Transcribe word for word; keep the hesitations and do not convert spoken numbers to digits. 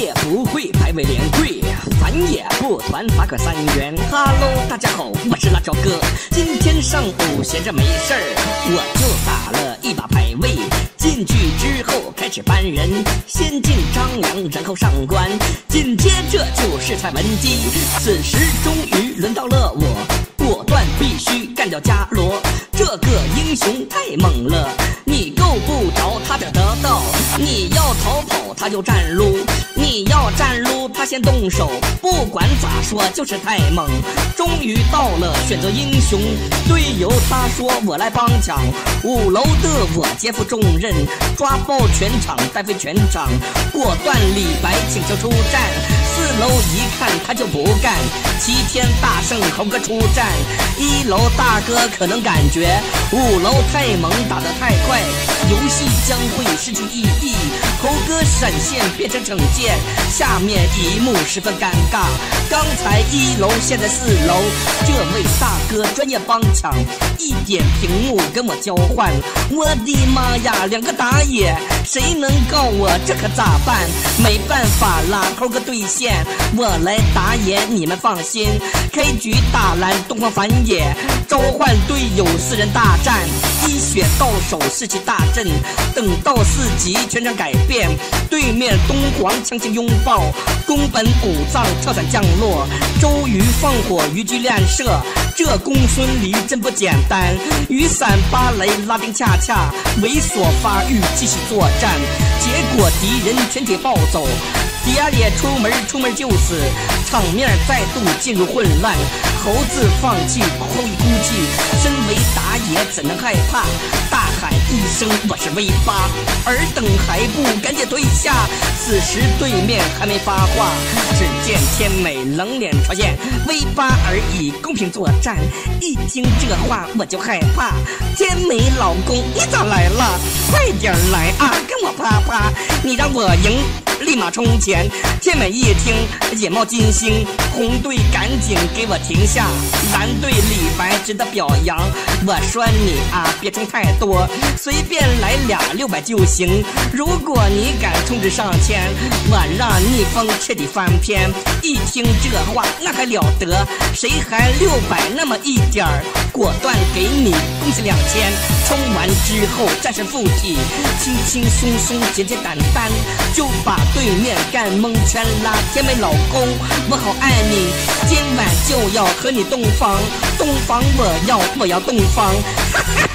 也不会排位连跪，咱也不团罚个三元。哈喽，大家好，我是辣椒哥。今天上午闲着没事儿，我就打了一把排位。进去之后开始搬人，先进张良，然后上官，紧接着就是蔡文姬。此时终于轮到了我，果断必须干掉伽罗。这个英雄太猛了，你够不着他的得到。你要逃跑他就站撸，你要站撸他先动手。不管咋说就是太猛。终于到了选择英雄，队友他说我来帮抢，五楼的我肩负重任，抓爆全场带飞全场，果断李白请求出战。四楼一看他就不干，齐天大圣猴哥出战。一楼大哥可能感觉五楼太猛打得太快，游戏将会失去意义。猴哥闪现变成惩戒，下面一幕十分尴尬。刚才一楼现在四楼，这位大哥专业帮抢，一点屏幕跟我交换。我的妈呀，两个打野，谁能告我这可咋办？没办法啦，猴哥兑现，我来打野你们放心。开局打蓝东方反野，召唤队友四人大战，一血到手士气大振。等到四级全场改变，对面东皇强行拥抱，宫本武藏跳伞降落，周瑜放火虞姬乱射，这公孙离真不简单。雨伞芭蕾拉丁恰恰猥琐发育继续作战，结果敌人全体暴走，迪亚列出门出门就死，场面再度进入混乱。猴子放弃后一哭泣，身为打野怎能害怕？大喊一声我是 V 八， 尔等还不赶紧退下。此时对面还没发话，只见天美冷脸朝现 V 八 而已，公平作战。一听这话我就害怕，天美老公你咋来了？快点来啊，跟我啪啪，你让我赢立马冲前。天美一听眼冒金星，红队赶紧给我停下，蓝队李白值得表扬。我说你啊别冲太多，随便来俩六百就行。如果你敢冲至上千，我让逆风彻底翻篇。一听这话那还了得，谁还六百那么一点儿，果断给你恭喜两千。冲完之后战神附体，轻轻松松简简单单就把对面干蒙圈啦。天美老公我好爱你，今晚就要和你洞房，洞房我要我要洞房，哈哈。